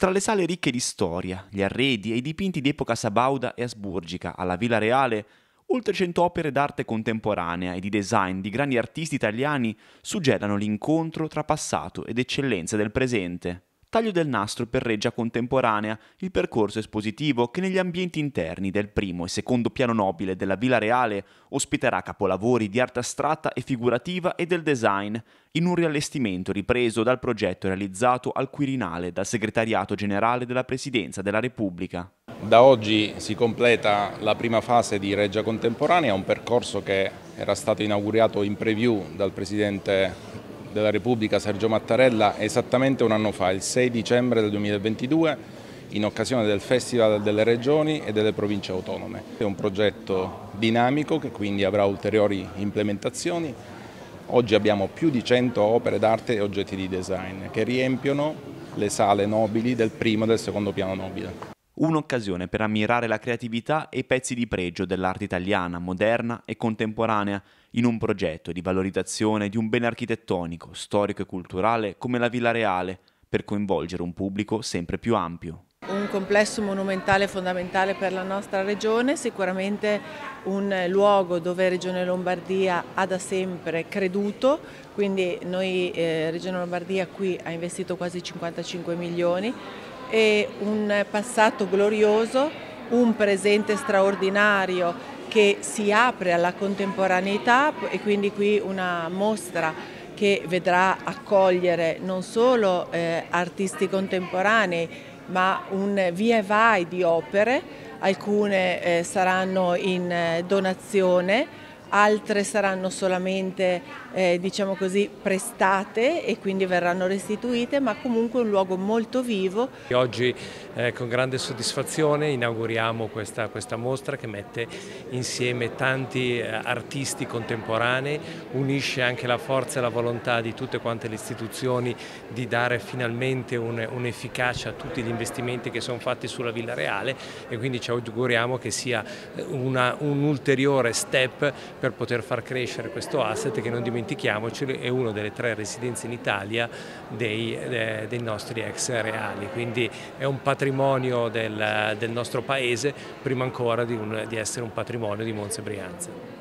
Tra le sale ricche di storia, gli arredi e i dipinti di epoca sabauda e asburgica alla Villa Reale, oltre 100 opere d'arte contemporanea e di design di grandi artisti italiani suggellano l'incontro tra passato ed eccellenze del presente. Taglio del nastro per Reggia Contemporanea, il percorso espositivo che negli ambienti interni del primo e secondo piano nobile della Villa Reale ospiterà capolavori di arte astratta e figurativa e del design, in un riallestimento ripreso dal progetto realizzato al Quirinale dal Segretariato Generale della Presidenza della Repubblica. Da oggi si completa la prima fase di Reggia Contemporanea, un percorso che era stato inaugurato in preview dal Presidente della Repubblica Sergio Mattarella esattamente un anno fa, il 6 dicembre del 2022, in occasione del Festival delle Regioni e delle Province Autonome. È un progetto dinamico che quindi avrà ulteriori implementazioni. Oggi abbiamo più di 100 opere d'arte e oggetti di design che riempiono le sale nobili del primo e del secondo piano nobile. Un'occasione per ammirare la creatività e i pezzi di pregio dell'arte italiana, moderna e contemporanea, in un progetto di valorizzazione di un bene architettonico, storico e culturale come la Villa Reale, per coinvolgere un pubblico sempre più ampio. Un complesso monumentale fondamentale per la nostra regione, sicuramente un luogo dove Regione Lombardia ha da sempre creduto, quindi noi Regione Lombardia qui ha investito quasi 55 milioni. E un passato glorioso, un presente straordinario che si apre alla contemporaneità e quindi qui una mostra che vedrà accogliere non solo artisti contemporanei ma un via e vai di opere, alcune saranno in donazione, altre saranno solamente diciamo così, prestate e quindi verranno restituite, ma comunque un luogo molto vivo. Oggi con grande soddisfazione inauguriamo questa mostra che mette insieme tanti artisti contemporanei, unisce anche la forza e la volontà di tutte quante le istituzioni di dare finalmente un'efficacia a tutti gli investimenti che sono fatti sulla Villa Reale e quindi ci auguriamo che sia un ulteriore step per poter far crescere questo asset che non dimentichiamocelo è una delle 3 residenze in Italia dei nostri ex reali, quindi è un patrimonio del nostro paese prima ancora di essere un patrimonio di Monza e Brianza.